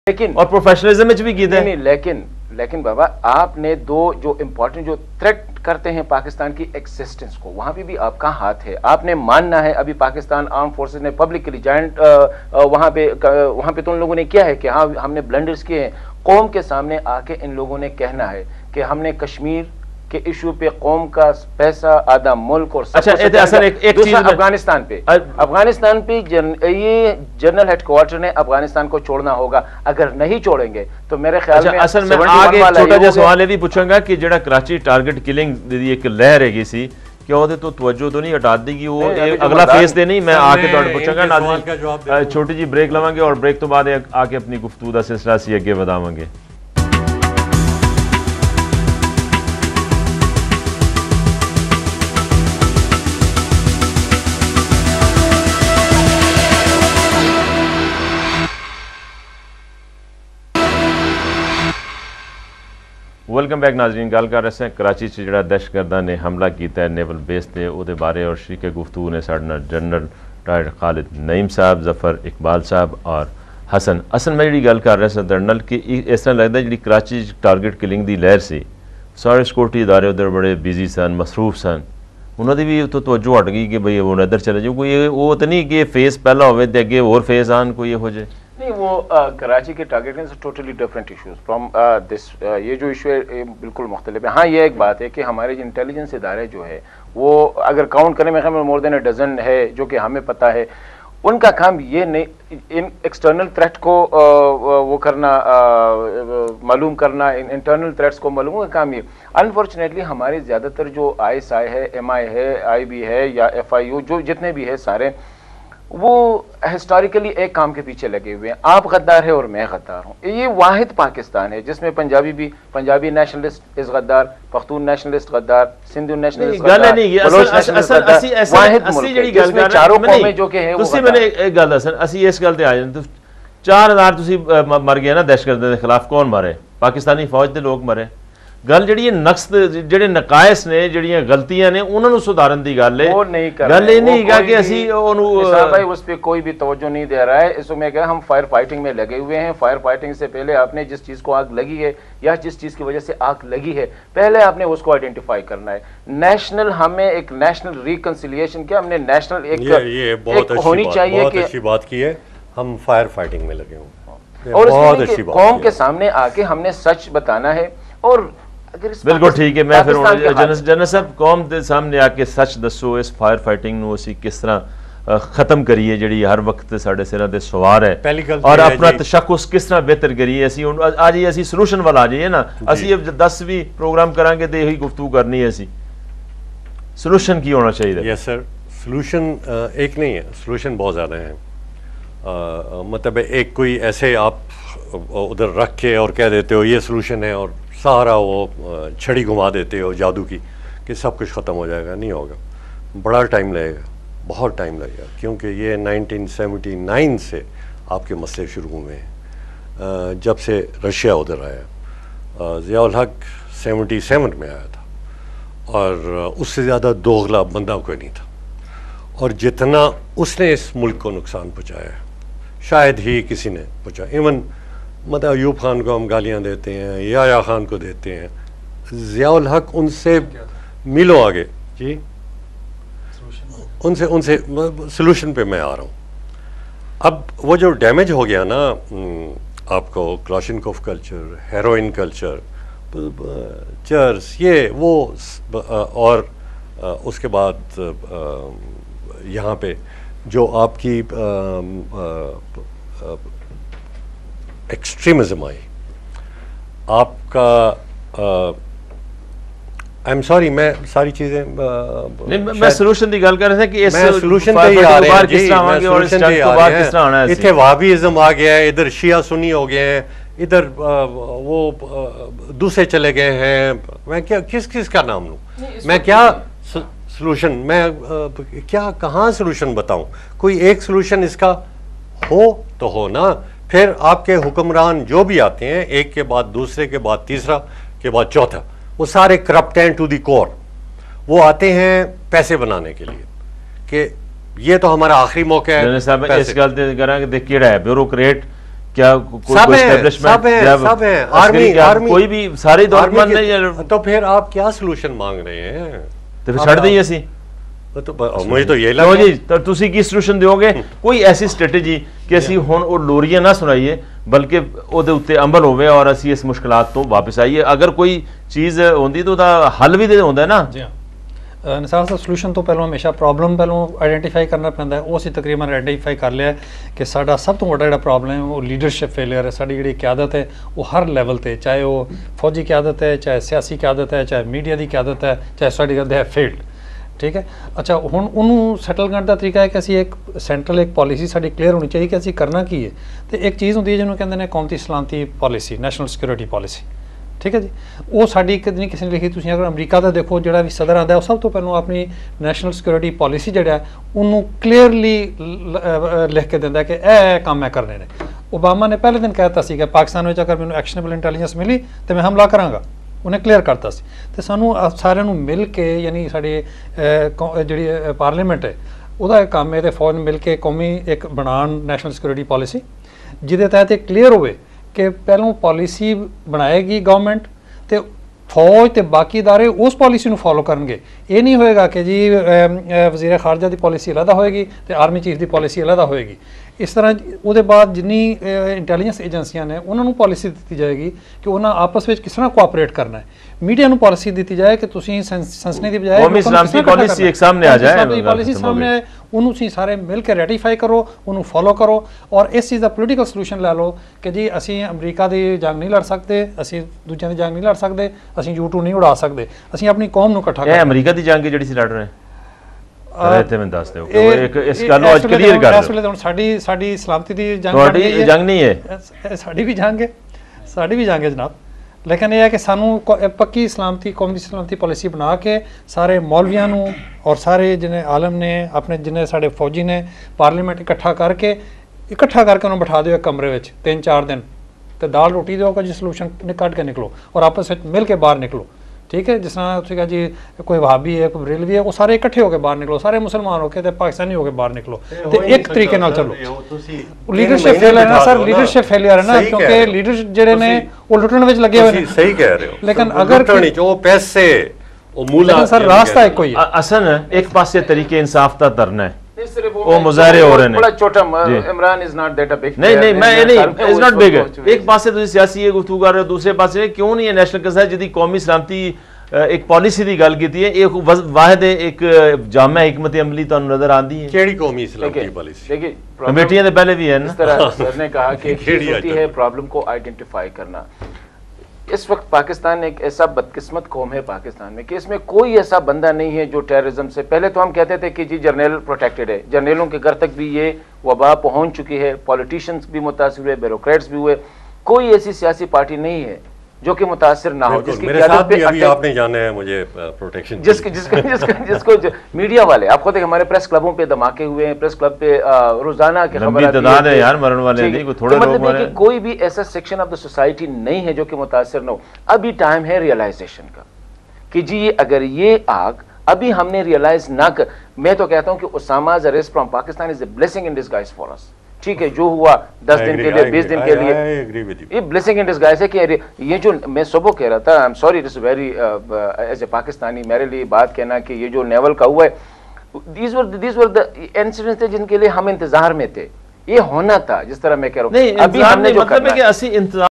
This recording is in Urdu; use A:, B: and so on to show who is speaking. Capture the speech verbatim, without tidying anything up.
A: لیکن
B: اور پروفیشنلزم میں بھی کیتے ہیں.
A: نہیں لیکن لیکن بابا آپ نے دو جو امپورٹنٹ جو تھریٹ کرتے ہیں پاکستان کی ایکسسٹنس کو، وہاں پہ بھی آپ کا ہاتھ ہے. آپ نے ماننا ہے ابھی پاکستان آرم فورسز نے پبلکلی جوائنٹ وہاں پہ وہاں پہ تو ان لوگوں نے کیا ہے کہ ہاں ہم نے بلنڈرز کیے ہیں. قوم کے سامنے آ کے ان لوگوں نے کہنا ہے کہ ہم نے کشمیر کے ایشو پہ قوم کا پیسہ آدھا ملک اور
B: اچھا
A: دوسرا افغانستان پہ افغانستان پہ یہ جنرل ہیڈ کوارٹر نے افغانستان کو چھوڑنا ہوگا. اگر نہیں چھوڑیں گے تو میرے خیال میں
B: اصل میں آگے چھوٹا جا سوال یہ بھی پوچھوں گا کہ جڑا کراچی ٹارگٹ کلنگ دی ایک لہر ہے گی سی کیا وہ تو توجہ تو نہیں ہٹا دی گی وہ اگلا فیس دے نہیں. میں آ کے تھوڑے پوچھوں گا ناظرین چھوٹی جی بریک لواں گے اور بریک تو بعد آ کے اپنی گفتگو دا سلسلہ سی اگے بڑھاواں گے. ویلکم بیک ناظرین. گل کر رہے ہیں کراچی سے جڑا دہشت گرداں نے حملہ کیتا ہے نیول بیس تے او دے بارے اور شریک گفتگو نے ساڈے نال جنرل ریٹائرڈ خالد نعیم صاحب، ظفر اقبال صاحب اور حسن. اصل میں جڑی گل کر رہے ہیں جنرل کہ اس طرح لگتا ہے جڑی کراچی ٹارگٹ کلنگ دی لہر سی سارے سیکورٹی ادارے ادھر بڑے بزی سن، مصروف سن، انہوں دی بھی تو توجہ ہٹ گئی کہ بھئی وہ ادھر چلے جاؤ. کوئی وہ تو نہیں کہ فیس پہلا ہوئے تے اگے اور فیس آن کوئی ہو جائے
A: نہیں. وہ کراچی کے target totally different issues from this. یہ جو ایشو ہے بالکل مختلف ہے. ہاں یہ ایک بات ہے کہ ہمارے جو انٹیلیجنس ادارے جو ہے وہ اگر کاؤنٹ کریں میں خیال مور دین اے ڈزن ہے جو کہ ہمیں پتہ ہے. ان کا کام یہ نہیں ان ایکسٹرنل تھریٹ کو وہ کرنا معلوم کرنا، انٹرنل تھریٹس کو معلوم کا کام یہ. انفارچونیٹلی ہمارے زیادہ تر جو آئی ایس آئی ہے، ایم آئی ہے، آئی بی ہے یا ایف آئی یو جو جتنے بھی ہے سارے وہ ہسٹوریکلی ایک کام کے پیچھے لگے ہوئے ہیں. آپ غدار ہے اور میں غدار ہوں. یہ واحد پاکستان ہے جس میں پنجابی بھی پنجابی نیشنلسٹ از غدار، پختون نیشنلسٹ غدار، سندھو نیشنلسٹ غدار، بلوچ نیشنلسٹ غدار. واحد ملک ہے جس میں چاروں قومیں جو کہ ہیں وہ غدار.
B: میں نے ایک گل دسن اسی اس گل تے آ جاندے چار ہزار تسی مر گئے نا دہشت گردوں کے خلاف. کون مرے؟ پاکستانی فوج دے لوگ مرے. گل جڑی ہے نقص جڑے نقائص نے جڑیاں غلطیاں نے انہاں نوں سدھارن دی گل ہے. گل یہ نہیں گا کہ اسی
A: نثار بھائی اس پہ کوئی بھی توجہ نہیں دے رہا ہے. اس میں کہ ہم فائر فائٹنگ میں لگے ہوئے ہیں. فائر فائٹنگ سے پہلے آپ نے جس چیز کو آگ لگی ہے یا جس چیز کی وجہ سے آگ لگی ہے پہلے آپ نے اس کو آئیڈینٹیفائی کرنا ہے. نیشنل ہمیں ایک نیشنل ریکنسیلیشن کیا ہم نے نیشنل ایک ہونی چاہیے کہ
C: اچھی بات کی ہے. ہم فائر فائٹنگ میں لگے ہوں
A: اور اس میں قوم کے سامنے آ کے ہم نے سچ بتانا ہے. اور
B: بالکل ٹھیک ہے. میں پھر جنرل صاحب قوم دے سامنے آ کے سچ دسو اس فائر فائٹنگ نو اسی کس طرح ختم کریے جڑی ہر وقت ساڈے سراں تے سوار ہے اور اپنا تشخص کس طرح بہتر کریے. اسی آج ہی اسی سولوشن والا آ جائیے نا. اسی دس بھی پروگرام کریں گے تو یہی گفتگو کرنی ہے. اسی سولوشن کی ہونا چاہیے.
C: یس سر. سولوشن ایک نہیں ہے، سولوشن بہت زیادہ ہیں. مطلب ایک کوئی ایسے آپ ادھر رکھ کے اور کہہ دیتے ہو یہ سولوشن ہے اور سارا وہ چھڑی گھما دیتے ہو جادو کی کہ سب کچھ ختم ہو جائے گا. نہیں ہوگا. بڑا ٹائم لگے گا، بہت ٹائم لگے گا کیونکہ یہ نائنٹین سیونٹی نائن سے آپ کے مسئلے شروع ہوئے ہیں. جب سے رشیا ادھر آیا، ضیاء الحق سیونٹی سیون میں آیا تھا اور اس سے زیادہ دوغلا بندہ کوئی نہیں تھا. اور جتنا اس نے اس ملک کو نقصان پہنچایا ہے شاید ہی کسی نے پہنچا. ایون مطلب ایوب خان کو ہم گالیاں دیتے ہیں، یحییٰ خان کو دیتے ہیں، ضیاء الحق ان سے میلوں آگے. جی ان سے ان سے سلوشن پہ میں آ رہا ہوں. اب وہ جو ڈیمیج ہو گیا نا آپ کو کلاشنکوف کلچر، ہیروئن کلچر، چرس، یہ وہ اور اس کے بعد یہاں پہ جو آپ کی ایکسٹریمزم آئی آپ کا. آئی ایم سوری میں ساری چیزیں
B: میں سولوشن دی گل کر رہا تھا کہ اس
C: سولوشن پہ ہی آ رہے ہیں. جی میں سولوشن پہ ہی آ رہے ہیں. اتنے وہابیزم آ گیا ہے، ادھر شیعہ سنی ہو گئے ہیں، ادھر وہ دوسرے چلے گئے ہیں. میں کیا کس کس کا نام لوں؟ میں کیا سولوشن میں کیا کہاں سولوشن بتاؤں؟ کوئی ایک سولوشن اس کا ہو تو ہو نا. پھر آپ کے حکمران جو بھی آتے ہیں ایک کے بعد دوسرے کے بعد تیسرا کے بعد چوتھا وہ سارے کرپٹ ہیں ٹو دی کور. وہ آتے ہیں پیسے بنانے کے لیے کہ یہ تو ہمارا آخری موقع ہے.
B: اس گل تے کراں کہ کیڑا ہے بیوروکریٹ क्या कोई एस्टेब्लिशमेंट
C: सब है, आर्मी आर्मी
B: कोई भी सारे दौलतमंद नहीं,
C: तो फिर आप क्या सॉल्यूशन मांग रहे हैं?
B: तो फिर छड़ दइए असी
C: तो मुझे तो ये
B: लगा जी तो तुसी की सॉल्यूशन दोगे कोई ऐसी स्ट्रेटजी कि ਅਸੀਂ ਹੁਣ ਉਹ ਲੋਰੀਆਂ ਨਾ ਸੁਣਾਈਏ ਬਲਕਿ ਉਹਦੇ ਉੱਤੇ ਅਮਲ ਹੋਵੇ ਔਰ ਅਸੀਂ ਇਸ ਮੁਸ਼ਕਲਾਂ ਤੋਂ ਵਾਪਸ ਆਈਏ। ਅਗਰ ਕੋਈ ਚੀਜ਼ ਹੁੰਦੀ ਤਾਂ ਉਹਦਾ ਹੱਲ ਵੀ ਦੇ ਹੁੰਦਾ ਨਾ।
D: ਜੀ ਨਿਸਾਰ ਸਾਹਿਬ ਸੋਲੂਸ਼ਨ ਤੋਂ ਪਹਿਲਾਂ ਹਮੇਸ਼ਾ ਪ੍ਰੋਬਲਮ ਪਹਿਲਾਂ ਆਇਡੈਂਟੀਫਾਈ ਕਰਨਾ ਪੈਂਦਾ ਹੈ। ਉਹ ਅਸੀਂ ਤਕਰੀਬਨ ਆਇਡੈਂਟੀਫਾਈ ਕਰ ਲਿਆ ਕਿ ਸਾਡਾ ਸਭ ਤੋਂ ਵੱਡਾ ਜਿਹੜਾ ਪ੍ਰੋਬਲਮ ਹੈ ਉਹ ਲੀਡਰਸ਼ਿਪ ਫੇਲਿਅਰ ਹੈ। ਸਾਡੀ ਜਿਹੜੀ ਕਿਆਦਤ ਹੈ ਉਹ ਹਰ ਲੈਵਲ ਤੇ, ਚਾਹੇ ਉਹ ਫੌਜੀ ਕਿਆਦਤ ਹੈ, ਚਾਹੇ ਸਿਆਸੀ ਕਿਆਦਤ ਹੈ, ਚਾਹੇ ਮੀਡੀਆ ਦੀ ਕਿਆਦਤ ਹੈ, ਚਾਹੇ ਸਾਡੀ ਕਹਿੰਦੇ ਹੈ ਫੀਲਡ। ਠੀਕ ਹੈ, ਅੱਛਾ ਹੁਣ ਉਹਨੂੰ ਸੈਟਲ ਕਰਨ ਦਾ ਤਰੀਕਾ ਹੈ ਕਿ ਅਸੀਂ ਇੱਕ ਸੈਂਟਰਲ ਇੱਕ ਪਾਲਿਸੀ ਸਾਡੀ ਕਲੀਅਰ ਹੋਣੀ ਚਾਹੀਦੀ ਕਿ ਅਸੀਂ ਕਰਨਾ ਕੀ ਹੈ। ਤੇ ਇੱਕ ਚੀਜ਼ ਹੁੰਦੀ ਹੈ ਜਿਹਨੂੰ ਕਹਿੰਦੇ ਨੇ ਕੌਮੀ ਸਲਾਮਤੀ ਪਾਲਿਸੀ, ਨੈਸ਼ਨਲ ਸਿਕਿਉਰਿਟੀ ਪਾਲਿਸੀ। ਠੀਕ ਹੈ ਜੀ, ਉਹ ਸਾਡੀ ਇੱਕ ਨਹੀਂ ਕਿਸੇ ਨੇ ਲਿਖੀ। ਤੁਸੀਂ ਅਗਰ ਅਮਰੀਕਾ ਦਾ ਦੇਖੋ, ਜਿਹੜਾ ਵੀ ਸਦਰ ਆਉਂਦਾ ਉਹ ਸਭ ਤੋਂ ਪਹਿਲਾਂ ਆਪਣੀ ਨੈਸ਼ਨਲ ਸਿਕਿਉਰਿਟੀ ਪਾਲਿਸੀ ਜਿਹੜਾ ਉਹਨੂੰ ਕਲੀਅਰਲੀ ਲਿਖ ਕੇ ਦਿੰਦਾ ਕਿ ਇਹ ਕੰਮ ਮੈਂ ਕਰਨੇ ਨੇ। ਓਬਾਮਾ ਨੇ ਪਹਿਲੇ ਦਿਨ ਕਹਿ ਦਿੱਤਾ ਸੀ ਕਿ ਪਾਕਿਸਤਾਨ ਵਿੱਚ ਅਗਰ ਮੈਨੂੰ ਐਕਸ਼ਨੇਬਲ ਇੰਟੈਲੀਜੈਂਸ ਮਿਲੀ ਤਾਂ ਮੈਂ ਹਮਲਾ ਕਰਾਂਗਾ, ਉਹਨੇ ਕਲੀਅਰ ਕਰਤਾ ਸੀ। ਤੇ ਸਾਨੂੰ ਸਾਰਿਆਂ ਨੂੰ ਮਿਲ ਕੇ, ਯਾਨੀ ਸਾਡੀ ਜਿਹੜੀ ਪਾਰਲੀਮੈਂਟ ਹੈ ਉਹਦਾ ਇਹ ਕੰਮ ਹੈ, ਤੇ ਫੌਜ ਨੂੰ ਮਿਲ ਕੇ ਕੌਮੀ ਇੱਕ ਬਣਾਉਣ ਨੈਸ਼ਨਲ ਸਿਕਿਉਰਿਟੀ ਪਾਲਿਸੀ, ਜਿਹਦੇ ਤਹਿਤ ਇਹ ਕਲੀਅਰ ਹੋਵੇ ਕਿ ਪਹਿਲੋਂ ਪਾਲਿਸੀ ਬਣਾਏਗੀ ਗਵਰਨਮੈਂਟ ਤੇ ਫੌਜ ਤੇ ਬਾਕੀ ਇਦਾਰੇ ਉਸ ਪਾਲਿਸੀ ਨੂੰ ਫੋਲੋ ਕਰਨਗੇ। ਇਹ ਨਹੀਂ ਹੋਏਗਾ ਕਿ ਜੀ ਵਜ਼ੀਰ ਖਾਰਜਾ ਦੀ ਪਾਲਿਸੀ ਅਲੱਗ ਹੋਏਗੀ ਤੇ ਆਰਮੀ ਚੀਫ ਦੀ ਪਾਲਿਸੀ ਅਲੱਗ ਹੋਏਗੀ। ਇਸ ਤਰ੍ਹਾਂ ਉਹਦੇ ਬਾਅਦ ਜਿੰਨੀ ਇੰਟੈਲੀਜੈਂਸ ਏਜੰਸੀਆਂ ਨੇ ਉਹਨਾਂ ਨੂੰ ਪਾਲਿਸੀ ਦਿੱਤੀ ਜਾਏਗੀ ਕਿ ਉਹਨਾਂ ਆਪਸ ਵਿੱਚ ਕਿਸ ਤਰ੍ਹਾਂ ਕੋਆਪਰੇਟ ਕਰਨਾ ਹੈ। मीडिया ਨੂੰ ਪਾਲਿਸੀ ਦਿੱਤੀ ਜਾਏ ਕਿ ਤੁਸੀਂ ਸੰਸਨੀ ਦੀ ਬਜਾਏ
B: ਕੌਮੀ ਸਲਾਮਤੀ ਪਾਲਿਸੀ ਇੱਕ ਸਾਹਮਣੇ ਆ ਜਾਏ,
D: ਪਾਲਿਸੀ ਸਾਹਮਣੇ ਆਏ, ਉਹਨੂੰ ਤੁਸੀਂ ਸਾਰੇ ਮਿਲ ਕੇ ਰੈਟੀਫਾਈ ਕਰੋ, ਉਹਨੂੰ ਫੋਲੋ ਕਰੋ ਔਰ ਇਸ ਚੀਜ਼ ਦਾ ਪੋਲੀਟੀਕਲ ਸੋਲੂਸ਼ਨ ਲੈ ਲਓ ਕਿ ਜੀ ਅਸੀਂ ਅਮਰੀਕਾ ਦੀ ਜੰਗ ਨਹੀਂ ਲੜ ਸਕਦੇ, ਅਸੀਂ ਦੂਜਿਆਂ ਦੀ ਜੰਗ ਨਹੀਂ ਲੜ ਸਕਦੇ, ਅਸੀਂ ਯੂ ਟੂ ਨਹੀਂ ਉਡਾ ਸਕਦੇ, ਅਸੀਂ ਆਪਣੀ ਕੌਮ ਨੂੰ ਇਕੱਠਾ
B: ਇਹ ਅਮਰੀਕਾ ਦੀ ਜੰਗ ਜਿਹੜੀ ਸੀ ਲੜ ਰਹੇ ਇੱਥੇ ਮੈਨੂੰ ਦੱਸ ਦਿਓ ਇੱਕ ਇਸ ਗੱਲ ਨੂੰ ਅੱਜ ਕਲੀਅਰ ਕਰ ਦਿਓ।
D: ਇਸ ਵੇਲੇ ਹੁਣ ਸਾਡੀ ਸਾਡੀ ਸਲਾਮਤੀ ਦੀ ਜੰਗ
B: ਤੁਹਾਡੀ ਜੰਗ ਨਹੀਂ ਹੈ,
D: ਸਾਡੀ ਵੀ ਜੰਗ ਹੈ, ਸਾਡੀ ਵੀ ਜੰਗ ਹੈ ਜਨਾਬ। लेकिन यह है कि सानू पक्की सलामती कौमी सलामती पॉलिसी बना के सारे मौलवियां नू और सारे जिन्हें आलम ने अपने जिन्हें साढ़े फौजी ने पार्लीमेंट इकट्ठा करके इकट्ठा करके उन्होंने बिठा दो एक कमरे में तीन चार दिन तो दाल रोटी दो जी सलूशन कट के निकलो और आपस में मिल के बाहर निकलो। ठीक है, जिस तरह उसने कहा जी कोई वहाबी है, कोई बरेलवी है, वो सारे इकट्ठे होकर बाहर निकलो, सारे मुसलमान होकर ते पाकिस्तानी होकर बाहर निकलो तो एक तरीके नाल चलो। लीडरशिप फेलियर है ना सर, लीडरशिप फेलियर है ना, क्योंकि लीडर जेडे ने वो लुटण विच लगे हुए हैं।
C: सही कह रहे हो,
D: लेकिन अगर
C: जो पैसे वो मूला
D: सर रास्ता एक कोई है
B: असन एक पासे तरीके इंसाफ दा तरना है वो मुजाहरे हो रहे हैं।
A: बड़ा छोटा Imran is not that a big
B: नहीं नहीं मैं नहीं इज नॉट बिग। एक पासे ਤੁਸੀਂ ਸਿਆਸੀ ਇਹ ਗੁਫ਼ਤਗੂ ਕਰ ਰਹੇ ਹੋ, ਦੂਸਰੇ ਪਾਸੇ ਕਿਉਂ ਨਹੀਂ ਇਹ ਨੈਸ਼ਨਲ ਕੰਸੈਂਸ ਜਿਹਦੀ ਕੌਮੀ ਸਲਾਮਤੀ ਇੱਕ ਪਾਲਿਸੀ ਦੀ ਗੱਲ ਕੀਤੀ ਹੈ, ਇਹ ਵਾਹਿਦ ਇੱਕ ਜਾਮਾ हिकमत अमली ਤੁਹਾਨੂੰ ਨਜ਼ਰ ਆਂਦੀ ਹੈ।
C: ਕਿਹੜੀ ਕੌਮੀ ਸਲਾਮਤੀ ਪਾਲਿਸੀ?
A: देखिए
B: कमेटियां तो पहले भी है ना।
A: इस तरह सर ने कहा कि होती है प्रॉब्लम को आइडेंटिफाई करना। इस वक्त पाकिस्तान एक ऐसा बदकिस्मत कौम है पाकिस्तान में कि इसमें कोई ऐसा बंदा नहीं है जो टेररिज्म से, पहले तो हम कहते थे कि जी जर्नल प्रोटेक्टेड है, जर्नलों के घर तक भी ये वबा पहुंच चुकी है, पॉलिटिशियंस भी मुतासिर हुए, ब्यूरोक्रेट्स भी हुए, कोई ऐसी सियासी पार्टी नहीं है जो कि मुतासिर ना हो, जिसकी
C: मेरे साथ भी अभी आपने जाना है मुझे प्रोटेक्शन
A: जिसके जिसको जिसको जिसको जो मीडिया वाले आपको देख हमारे प्रेस क्लबों पे धमाके हुए हैं, प्रेस क्लब पे रोजाना की खबर आती है यार मरने वाले नहीं, कोई थोड़े लोग मरे। कोई भी ऐसा सेक्शन ऑफ द सोसाइटी नहीं है जो कि मुतासिर ना हो। अभी टाइम है रियलाइजेशन का कि जी अगर ये आग अभी हमने रियलाइज ना कर, मैं तो कहता हूँ कि उसामा's arrest from Pakistan is a blessing in disguise for us। ठीक है, जो हुआ दस दिन के लिए, बीस दिन के लिए, ये ब्लेसिंग इन डिस्गाइज है कि ये जो मैं सुबह कह रहा था, I am sorry it is very as a Pakistani मेरे लिए बात कहना कि ये जो नेवल का हुआ है, these were these were the incidents थे जिनके लिए हम इंतजार में थे, ये होना था। जिस तरह मैं कह रहा हूँ अभी हमने जो
B: मतलब है कि